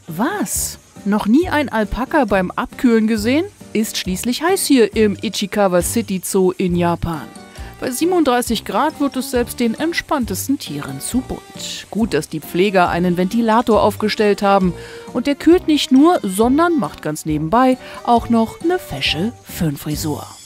Was? Noch nie ein Alpaka beim Abkühlen gesehen? Ist schließlich heiß hier im Ichikawa City Zoo in Japan. Bei 37 Grad wird es selbst den entspanntesten Tieren zu bunt. Gut, dass die Pfleger einen Ventilator aufgestellt haben. Und der kühlt nicht nur, sondern macht ganz nebenbei auch noch eine fesche Föhnfrisur.